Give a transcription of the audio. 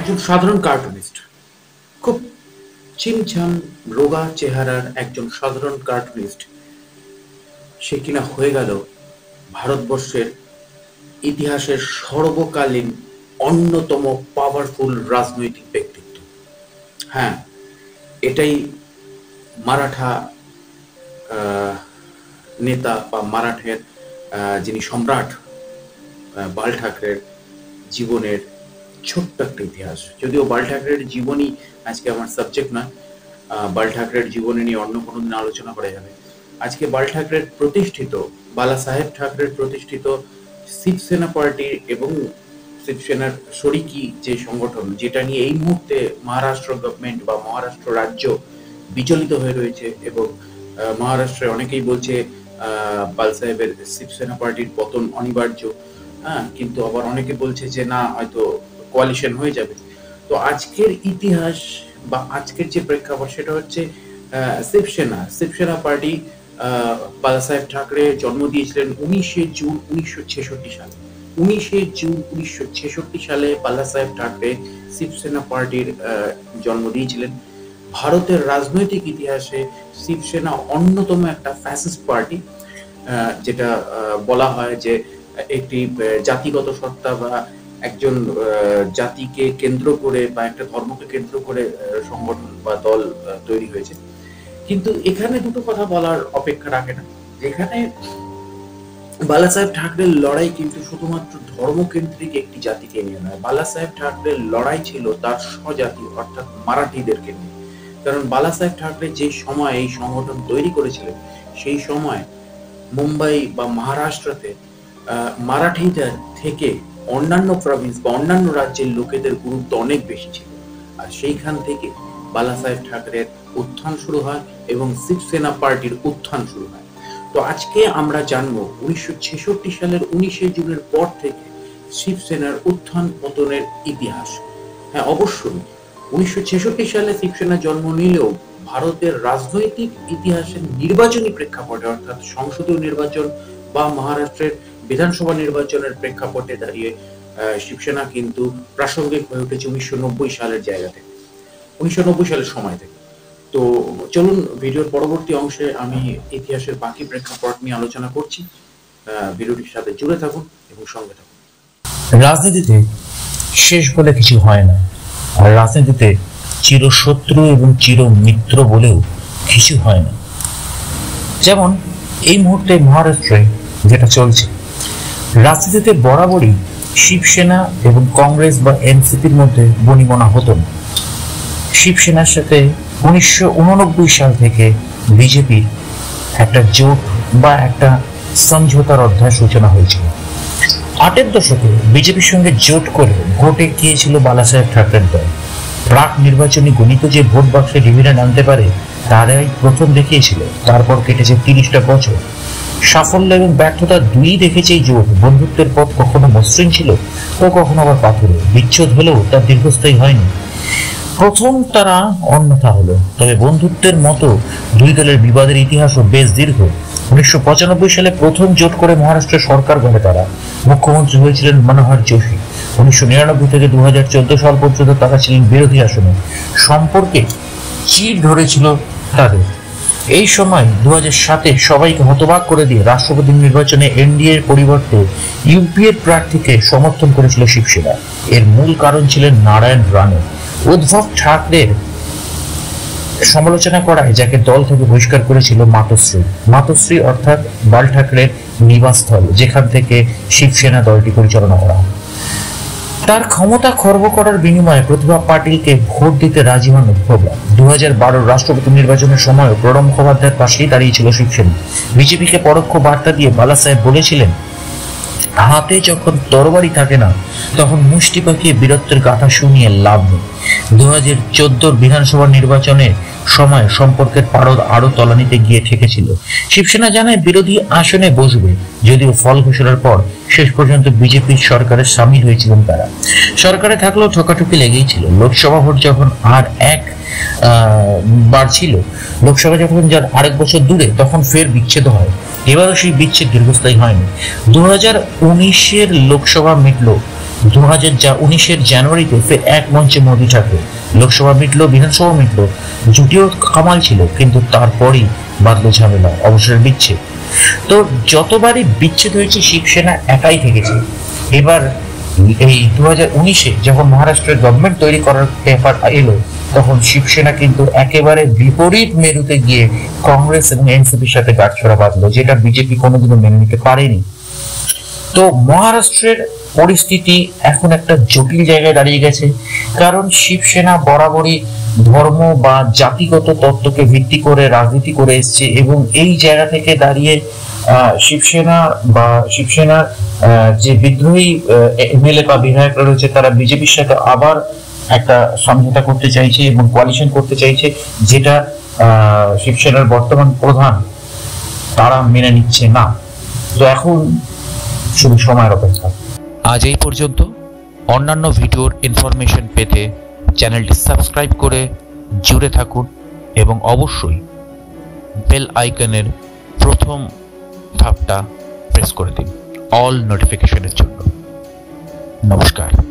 একজন সাধারণ কার্টুনিস্ট, খুব চিমছাম রোগা চেহারার একজন সাধারণ কার্টুনিস্ট, সে কিনা হয়ে গেল ভারতবর্ষের ইতিহাসের সর্বকালীন অন্যতম পাওয়ারফুল রাজনৈতিক ব্যক্তিত্ব। হ্যাঁ, এটাই মারাঠা নেতা বা মারাঠের যিনি সম্রাট বাল ঠাকরের জীবনের ছোট্ট একটা ইতিহাস। যদিও বাল ঠাকরের জীবনী আজকে আমার সাবজেক্ট নয়, বাল ঠাকরের জীবনী নিয়ে অন্য কোনো দিন আলোচনা করা যাবে। আজকে বাল ঠাকরের প্রতিষ্ঠিত, বালা সাহেব ঠাকরের প্রতিষ্ঠিত শিবসেনা পার্টি এবং শিবসেনার শরিকি যে সংগঠন, যেটা নিয়ে এই মুহূর্তে মহারাষ্ট্র গভর্নমেন্ট বা মহারাষ্ট্র রাজ্য বিচলিত হয়ে রয়েছে, এবং মহারাষ্ট্রে অনেকেই বলছে বাল সাহেবের শিবসেনা পার্টির পতন অনিবার্য। হ্যাঁ, কিন্তু আবার অনেকে বলছে যে না, হয়তো কোয়ালিশন হয়ে যাবে। তো আজকের ইতিহাস বা আজকের যে প্রেক্ষাপট সেটা হচ্ছে শিবসেনা পার্টি। বালা সাহেব ঠাকরে জন্ম দিয়েছিলেন 19শে জুন 1966 সালে। 19শে জুন 1966 সালে বালা সাহেব ঠাকরে শিবসেনা পার্টির জন্ম দিয়েছিলেন। ভারতের রাজনৈতিক ইতিহাসে শিবসেনা অন্যতম একটা ফ্যাসিস্ট পার্টি, যেটা বলা হয় যে একটি জাতিগত সত্তা বা একজন জাতিকে কেন্দ্র করে বা একটা ধর্মকে কেন্দ্র করে সংগঠন বা দল তৈরি হয়েছে। কিন্তু এখানে দুটো কথা বলার অপেক্ষা রাখে না। যেখানে বালা সাহেব ঠাকরের লড়াই কিন্তু শুধুমাত্র ধর্মকেন্দ্রিক একটি জাতিকে নিয়ে নয়, বালা সাহেব ঠাকরের লড়াই ছিল তার স্বজাতি অর্থাৎ মারাঠিদেরকে নিয়ে। কারণ বালা সাহেব ঠাকরে যে সময় এই সংগঠন তৈরি করেছিলেন, সেই সময় মুম্বাই বা মহারাষ্ট্রতে মারাঠিদের থেকে অন্যান্য প্রভিন্স বা অন্যান্য রাজ্যের লোকেদের গুরুত্ব অনেক বেশি ছিল। আর সেইখান থেকে বালা সাহেব ঠাকরের উত্থান শুরু হয় এবং শিবসেনা পার্টির উত্থান শুরু হয়। তো আজকে আমরা জানবো 1966 সালের 19শে জুনের পর থেকে শিবসেনার উত্থান পতনের ইতিহাস। হ্যাঁ, অবশ্যই 1966 সালে শিবসেনা জন্ম নিলেও ভারতের রাজনৈতিক ইতিহাসের নির্বাচনী প্রেক্ষাপটে, অর্থাৎ সংসদীয় নির্বাচন বা মহারাষ্ট্রের বিধানসভা নির্বাচনের প্রেক্ষাপটে দাঁড়িয়ে শিবসেনা কিন্তু প্রাসঙ্গিক হয়ে উঠেছে 1990 সালের জায়গা থেকে, 1990 সালের সময় থেকে। তো চলুন ভিডিওর পরবর্তী অংশে আমি ইতিহাসের বাকি প্রেক্ষাপট নিয়ে আলোচনা করছি। ভিডিওটির সাথে জুড়ে থাকুন এবং সঙ্গে থাকুন। রাজনীতিতে শেষ বলে কিছু হয় না, আর রাজনীতিতে চিরশত্রু এবং চির মিত্র বলেও কিছু হয় না। যেমন এই মুহূর্তে মহারাষ্ট্রে যেটা চলছে, রাজনীতিতে বরাবরই শিবসেনা এবং কংগ্রেস বা এনসিপির মধ্যে বনিবনা হতো না। শিবসেনার সাথে 1989 সাল থেকে বিজেপির একটা জোট বা একটা সমঝোতার অধ্যায় সূচনা হয়েছিল। 8-এর দশকে বিজেপির সঙ্গে জোট করে ভোটে গিয়েছিল বালা সাহেব ঠাকরের দল। প্রাক নির্বাচনী গণিত যে ভোট বাক্সে ডিভিডেন্ড আনতে পারে তারাই প্রথম দেখিয়েছিল। তারপর কেটেছে 30টা বছর। সাফল্য এবং ব্যর্থতা দুই দেখেছে এই জোট। বন্ধুত্বের পথ কখনো মসৃণ ছিল তো কখনো আবার পাথরে। বিচ্ছেদ হলেও তার দীর্ঘস্থায়ী হয়নি। প্রথম তারা অন্যথা হলো, তবে বন্ধুত্বের মতো দুই দলের বিবাদের ইতিহাসও বেশ দীর্ঘ। 1995 সালে প্রথম জোট করে মহারাষ্ট্রের সরকার গড়ে তারা। মুখ্যমন্ত্রী হয়েছিলেন মনোহর যোশী। 1999 থেকে 2014 সাল পর্যন্ত তারা ছিলেন বিরোধী আসনে। সম্পর্কে চির ধরেছিল তাদের। এই সময় 2007-এ সবাইকে হতবাক করে দিয়ে রাষ্ট্রপতি নির্বাচনে এনডিএর পরিবর্তে ইউপিএর প্রার্থীকে সমর্থন করেছিল শিবসেনা। এর মূল কারণ ছিলেন নারায়ণ রানে। উদ্ধব ঠাকরের সমালোচনা করায় যাকে দল থেকে বহিষ্কার করেছিল মাতোশ্রী অর্থাৎ বাল ঠাকরের নিবাসস্থল, যেখান থেকে শিবসেনা দলটি পরিচালনা করা হয়। তার ক্ষমতা খর্ব করার বিনিময়ে প্রতিভা পাটিলকে ভোট দিতে রাজি হন উদ্ধবরা। 2012 রাষ্ট্রপতি নির্বাচনের সময় প্রণব মুখোপাধ্যায়ের পাশেই দাঁড়িয়েছিল শিবসেনা। বিজেপিকে পরোক্ষ বার্তা দিয়ে বালা সাহেব বলেছিলেন, হাতে যখন তরবারি থাকে না তখন মুষ্টি পাকিয়ে বীরত্বের গাথা শুনিয়ে লাভ নেই। 2014 বিধানসভা নির্বাচনের সময় সম্পর্কের পারদ আরো তলানিতে গিয়ে ঠেকেছিল। শিবসেনা জানায় বিরোধী আসনে বসবে, যদিও ফল ঘোষণার পর শেষ পর্যন্ত বিজেপির সরকারে সামিল হয়েছিলেন তারা। সরকারে থাকলেও ঠকাঠকি লেগেই ছিল। লোকসভা ভোট যখন আর এক বার ছিল, লোকসভা যখন যার আরেক বছর দূরে, তখন ফের বিচ্ছেদ হয়। এবারও সেই বিচ্ছেদ দীর্ঘস্থায়ী হয়নি। 2019-এর লোকসভা মিটল 2019 জানুয়ারিতে ফের এক মঞ্চে মোদী ঠাকুর, লোকসভা মিটলো, বিধানসভা মিটলো, জুটিও কামাল ছিল, কিন্তু তারপরই বাঁধলো ঝামেলা, অবসরের বিচ্ছেদ। তো যতবারই বিচ্ছেদ হয়েছে শিবসেনা একাই থেকেছে। এবার এই 2019-এ যখন মহারাষ্ট্রের গভর্নমেন্ট তৈরি করার ব্যাপার এলো, তখন শিবসেনা কিন্তু একেবারে বিপরীত মেরুতে গিয়ে কংগ্রেস এবং এনসিপির সাথে গাঁটছড়া বাঁধলো, যেটা বিজেপি কোনোদিনও মেনে নিতে পারেনি। তো মহারাষ্ট্রের পরিস্থিতি এখন একটা জটিল জায়গায় দাঁড়িয়ে গেছে, কারণ শিবসেনা বরাবরই ধর্ম বা জাতিগত তত্ত্বকে ভিত্তি করে রাজনীতি করে এসছে, এবং এই জায়গা থেকে দাঁড়িয়ে শিবসেনার যে বিদ্রোহী এমএলএ বা বিধায়করা রয়েছে, তারা বিজেপির সাথে আবার একটা সমঝোতা করতে চাইছে এবং কোয়ালিশন করতে চাইছে, যেটা শিবসেনার বর্তমান প্রধান তারা মেনে নিচ্ছে না। তো এখন শুধু সময়ের অপেক্ষা। আজ এই পর্যন্ত। অন্যান্য ভিডিওর ইনফরমেশন পেতে চ্যানেলটি সাবস্ক্রাইব করে জুড়ে থাকুন এবং অবশ্যই বেল আইকনের প্রথম ধাপটা প্রেস করে দিন অল নোটিফিকেশনের জন্য। নমস্কার।